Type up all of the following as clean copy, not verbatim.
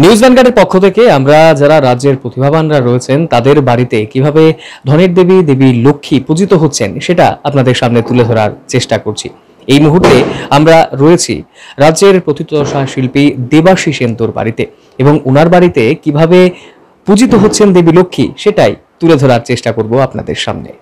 News ভ্যানগার্ডের পক্ষ থেকে আমরা যারা রাজ্যের প্রতিভাবানরা রয়েছেন তাদের বাড়িতে কিভাবে ধনের দেবী দেবী লক্ষ্মী পূজিত হচ্ছেন সেটা আপনাদের সামনে তুলে ধরার চেষ্টা করছি। এই মুহূর্তে আমরা রয়েছি রাজ্যের প্রথিতযশা শিল্পী দেবাশিস সেনতোর বাড়িতে এবং ওনার বাড়িতে কিভাবে পূজিত হচ্ছেন দেবী লক্ষ্মী সেটাই তুলে ধরার চেষ্টা করব আপনাদের সামনে।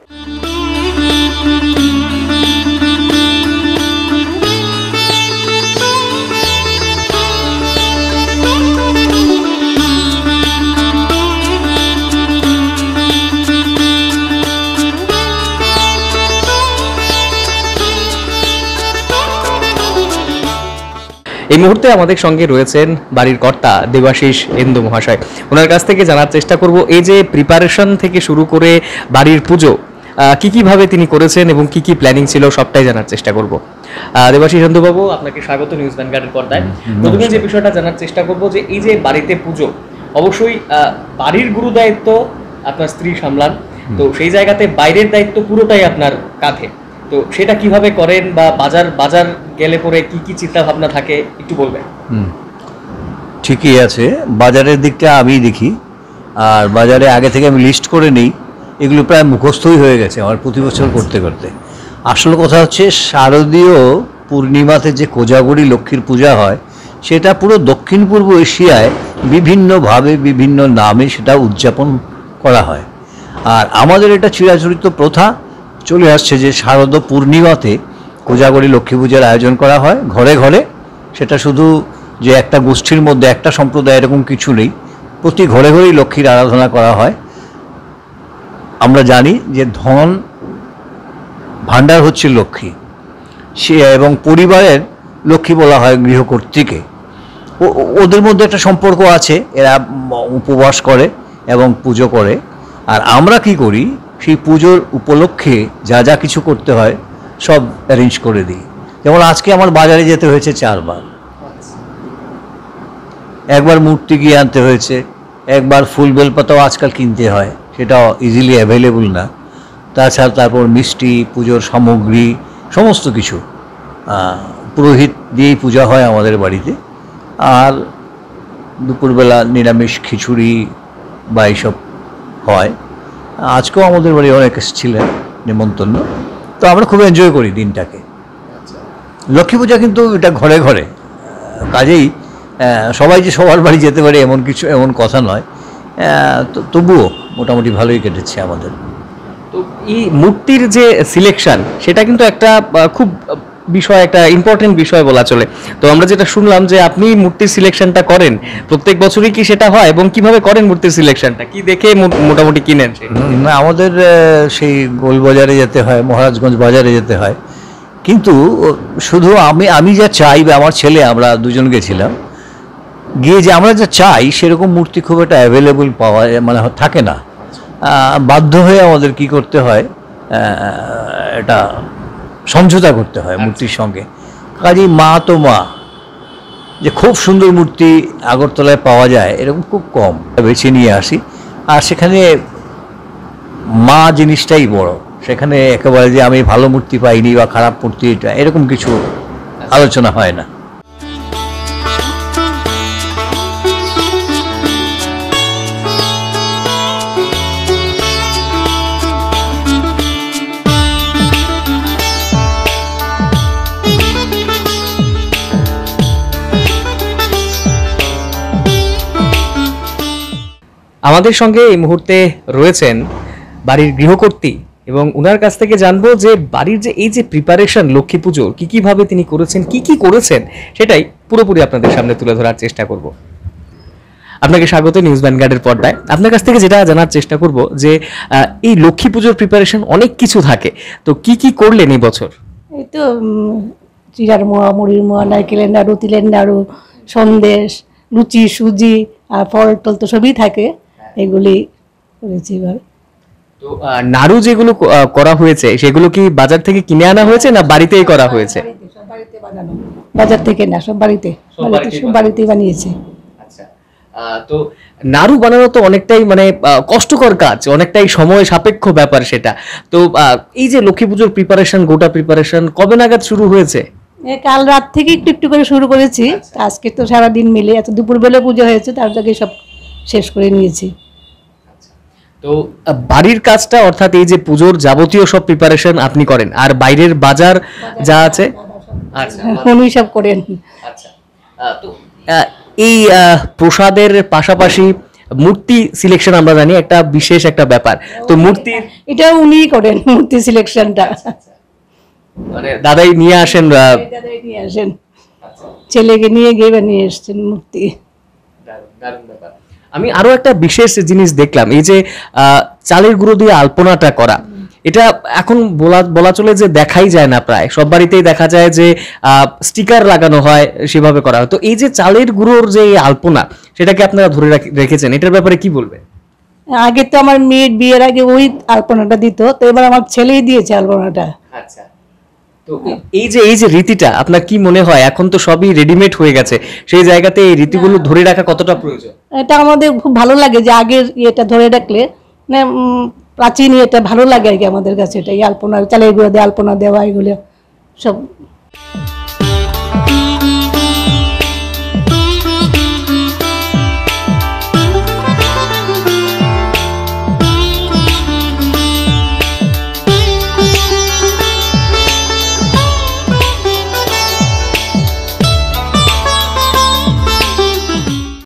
এই মুহূর্তে আমাদের সঙ্গে রয়েছেন বাড়ির কর্তা দেবাশিস এন্দু মহাশয়। ওনার কাছ থেকে জানার চেষ্টা করব এই যে প্রিপারেশন থেকে শুরু করে বাড়ির পুজো কি ভাবে তিনি করেছেন এবং কি প্ল্যানিং ছিল সবটাই জানার চেষ্টা করব। দেবাশিস এন্দু বাবু, আপনাকে স্বাগত নিউজ ভ্যানগার্ডের পর্দায়। প্রথমে যে বিষয়টা জানার চেষ্টা করব যে এই যে বাড়িতে পুজো, অবশ্যই বাড়ির গুরু দায়িত্ব আপনার স্ত্রী সামলান, তো সেই জায়গাতে বাইরের দায়িত্ব পুরোটাই আপনার কাঁধে, তো সেটা কিভাবে করেন বা বাজার গেলে পরে কি চিন্তা ভাবনা থাকে একটু বলবেন। ঠিকই আছে, বাজারের দিকটা আমি দেখি, আর বাজারে আগে থেকে আমি লিস্ট করে নিই। এগুলো প্রায় মুখস্থই হয়ে গেছে আমার প্রতি বছর করতে করতে। আসল কথা হচ্ছে শারদীয় পূর্ণিমাতে যে কোজাগরী লক্ষ্মীর পূজা হয় সেটা পুরো দক্ষিণ পূর্ব এশিয়ায় বিভিন্নভাবে বিভিন্ন নামে সেটা উদযাপন করা হয়। আর আমাদের এটা চিরাচরিত প্রথা চলে আসছে যে শারদ পূর্ণিমাতে কোজাগরী লক্ষ্মী পূজার আয়োজন করা হয় ঘরে ঘরে। সেটা শুধু যে একটা গোষ্ঠীর মধ্যে একটা সম্প্রদায় এরকম কিছু নেই, প্রতি ঘরে ঘরেই লক্ষ্মীর আরাধনা করা হয়। আমরা জানি যে ধন ভাণ্ডার হচ্ছে লক্ষ্মী, সে এবং পরিবারের লক্ষ্মী বলা হয় গৃহকর্ত্রীকে। ওদের মধ্যে একটা সম্পর্ক আছে, এরা উপবাস করে এবং পুজো করে। আর আমরা কি করি, সেই পুজোর উপলক্ষে যা যা কিছু করতে হয় সব অ্যারেঞ্জ করে দিই। যেমন আজকে আমার বাজারে যেতে হয়েছে 4 বার। একবার মূর্তি গিয়ে আনতে হয়েছে, একবার ফুল বেলপাতাও আজকাল কিনতে হয়, সেটাও ইজিলি অ্যাভেলেবল না। তাছাড়া তারপর মিষ্টি, পুজোর সামগ্রী, সমস্ত কিছু পুরোহিত দিয়েই পূজা হয় আমাদের বাড়িতে। আর দুপুরবেলা নিরামিষ খিচুড়ি বা এইসব হয়। আজকেও আমাদের বাড়ি অনেক এসেছিলেন নিমন্ত্রণ, তো আমরা খুব এনজয় করি দিনটাকে। লক্ষ্মী পূজা কিন্তু এটা ঘরে ঘরে, কাজেই সবাই যে সবার বাড়ি যেতে পারে এমন কথা নয়। তবুও মোটামুটি ভালোই কেটেছে আমাদের। তো এই মূর্তির যে সিলেকশন সেটা কিন্তু একটা খুব একটা ইম্পর্টেন্ট বিষয় বলা চলে। তো আমরা যেটা শুনলাম যে আপনি মূর্তির সিলেকশনটা করেন, প্রত্যেক বছরই কি সেটা হয় এবং কিভাবে করেন মূর্তির সিলেকশনটা, কি দেখে মোটামুটি কিনেন? না, আমাদের সেই গোলবাজারে যেতে হয়, মহারাজগঞ্জ বাজারে যেতে হয়। কিন্তু শুধু আমি যা চাই বা আমার ছেলে, আমরা দুজন গেছিলাম, গিয়ে যে আমরা যা চাই সেরকম মূর্তি খুব একটা অ্যাভেলেবল পাওয়া থাকে না। বাধ্য হয়ে আমাদের কি করতে হয়, এটা সমঝোতা করতে হয় মূর্তির সঙ্গে। কাজেই মা যে খুব সুন্দর মূর্তি আগরতলায় পাওয়া যায় এরকম খুব কম বেছে নিয়ে আসি। আর সেখানে মা জিনিসটাই বড়, সেখানে একেবারে যে আমি ভালো মূর্তি পাইনি বা খারাপ মূর্তি এটা এরকম কিছু আলোচনা হয় না। আমাদের সঙ্গে এই মুহূর্তে রয়েছেন বাড়ির গৃহকর্ত্রী এবং ওনার কাছ থেকে জানবো যে বাড়ির যে এই যে প্রিপারেশন লক্ষ্মী পুজোর কিভাবে তিনি করেছেন, কি করেছেন সেটাই পুরোপুরি আপনাদের সামনে তুলে ধরার চেষ্টা করব। আপনাকে স্বাগত নিউজ ভ্যানগার্ডের পর্দায়। আপনার কাছ থেকে যেটা জানার চেষ্টা করব যে এই লক্ষ্মী পুজোর প্রিপারেশন অনেক কিছু থাকে, তো কি করলেন এই বছর? এই তো চিড়ার মোয়া, মুড়ির মোয়া, নারকেলের নাড়ু, তিলের নাড়ু, সন্দেশ, লুচি, সুজি আর ফল টল তো সবই থাকে, এগুলি করেছি এবার। তো নাড়ু যেগুলো করা হয়েছে সেগুলো কি বাজার থেকে কিনে আনা হয়েছে না বাড়িতেই করা হয়েছে? বাজার থেকে না, সব বাড়িতেই বানিয়েছে। আচ্ছা, তো নাড়ু বানানো তো অনেকটাই কষ্টকর কাজ, অনেকটাই সময় সাপেক্ষ ব্যাপার সেটা। তো এই যে লক্ষ্মী পুজোর প্রিপারেশন, গোটা প্রিপারেশন কবে নাগাদ শুরু হয়েছে? কাল রাত থেকে একটু একটু করে শুরু করেছি, আজকে তো সারাদিন মিলে এত দুপুরবেলা পুজো হয়েছে, তার আগে সব শেষ করে নিয়েছি। তো বাড়ির কাজটা অর্থাৎ এই যে পুজোর যাবতীয় সব প্রিপারেশন আপনি করেন, আর বাইরের বাজার যা আছে আচ্ছা উনি সব করেন। আচ্ছা তো এই প্রসাদের পাশাপাশি মূর্তি সিলেকশন আমরা জানি একটা বিশেষ একটা ব্যাপার, তো মূর্তি এটা উনিই করেন, মূর্তি সিলেকশনটা মানে দাদাই নিয়ে আসেন দাদাই নিয়ে আসেন, ছেলেকে নিয়ে গিয়ে নিয়ে এসছেন মূর্তি। আমি আরো একটা বিশেষ জিনিস দেখলাম, এই যে চালের গুঁড়ো দিয়ে আলপনাটা করা, এটা এখন বলা চলে যে দেখাই যায় না, প্রায় সব বাড়িতেই দেখা যায় যে স্টিকার লাগানো হয়, সেভাবে করা হয়। তো এই যে চালের গুঁড়োর যে এই আলপনা, সেটাকে আপনারা ধরে রেখেছেন, এটার ব্যাপারে কি বলবেন? আগে তো আমার মেয়ের বিয়ের আগে ওই আলপনাটা দিত, তো এবার আমার ছেলেই দিয়েছে আলপনাটা। আচ্ছা, তো এই যে রীতিটা আপনার কি মনে হয়, এখন তো সবই রেডিমেড হয়ে গেছে, সেই জায়গাতে এই রীতিগুলো ধরে রাখা কতটা প্রয়োজন? এটা আমাদের খুব ভালো লাগে যে আগের ইয়েটা ধরে রাখলে, মানে প্রাচীন ইয়েটা ভালো লাগে আর কি আমাদের কাছে, এটা এই আলপনা, চালের গুঁড়ো দিয়ে আলপনা দেওয়া, এগুলো সব